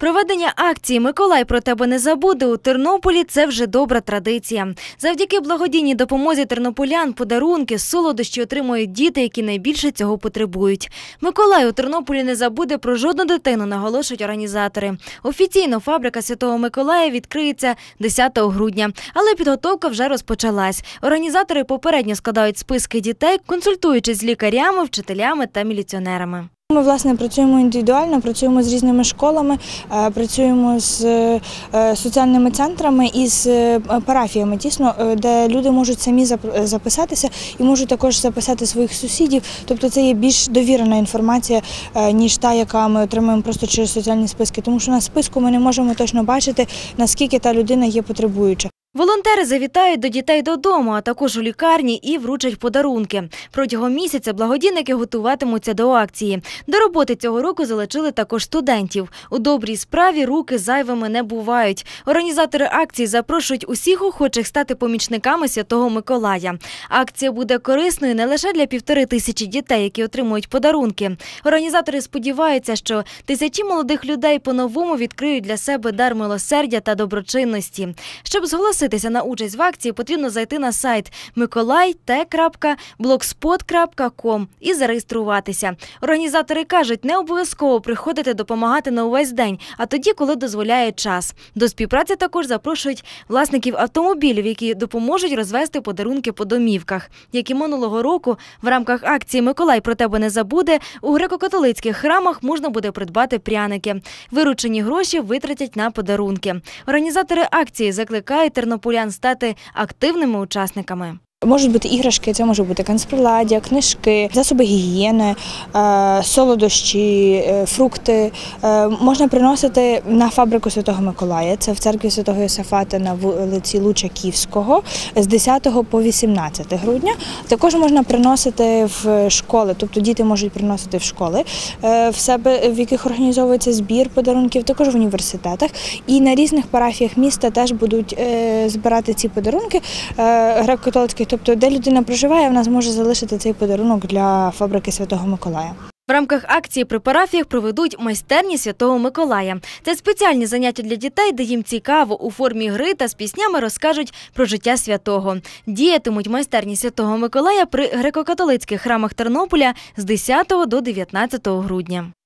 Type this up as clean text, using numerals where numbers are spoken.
Проведення акції «Миколай про тебе не забуде» у Тернополі – це вже добра традиція. Завдяки благодійній допомозі тернополян подарунки, солодощі отримують діти, які найбільше цього потребують. Миколай у Тернополі не забуде про жодну дитину, наголошують організатори. Офіційно фабрика Святого Миколая відкриється 10 грудня, але підготовка вже розпочалась. Організатори попередньо складають списки дітей, консультуючись з лікарями, вчителями та міліціонерами. Ми, власне, працюємо індивідуально, працюємо з різними школами, працюємо з соціальними центрами і з парафіями, тісно, де люди можуть самі записатися і можуть також записати своїх сусідів. Тобто це є більш довірена інформація, ніж та, яка ми отримуємо просто через соціальні списки. Тому що на списку ми не можемо точно бачити, наскільки та людина є потребуюча. Волонтери завітають до дітей додому, а також у лікарні і вручать подарунки. Протягом місяця благодійники готуватимуться до акції. До роботи цього року залучили також студентів. У добрій справі руки зайвими не бувають. Організатори акції запрошують усіх охочих стати помічниками Святого Миколая. Акція буде корисною не лише для 1500 дітей, які отримують подарунки. Організатори сподіваються, що тисячі молодих людей по-новому відкриють для себе дар милосердя та доброчинності. Щоб зголоситися на участь в акції, потрібно зайти на сайт mikolayte.blogspot.com і зареєструватися. Організатори кажуть, не обов'язково приходити допомагати на увесь день, а тоді, коли дозволяє час. До співпраці також запрошують власників автомобілів, які допоможуть розвезти подарунки по домівках. Як і минулого року, в рамках акції «Миколай про тебе не забуде» у греко-католицьких храмах можна буде придбати пряники. Виручені гроші витратять на подарунки. Організатори акції закликають тернополян стати активними учасниками. Можуть бути іграшки, це може бути канцприладдя, книжки, засоби гігієни, солодощі, фрукти. Можна приносити на фабрику Святого Миколая, це в церкві Святого Йосафата на вулиці Лучаківського з 10 по 18 грудня. Також можна приносити в школи, тобто діти можуть приносити в школи в себе, в яких організовується збір подарунків, також в університетах. І на різних парафіях міста теж будуть збирати ці подарунки греко-католицьких. Тобто, де людина проживає, вона зможе залишити цей подарунок для фабрики Святого Миколая. В рамках акції при парафіях проведуть майстерні Святого Миколая. Це спеціальні заняття для дітей, де їм цікаво, у формі гри та з піснями розкажуть про життя святого. Діятимуть майстерні Святого Миколая при греко-католицьких храмах Тернополя з 10 до 19 грудня.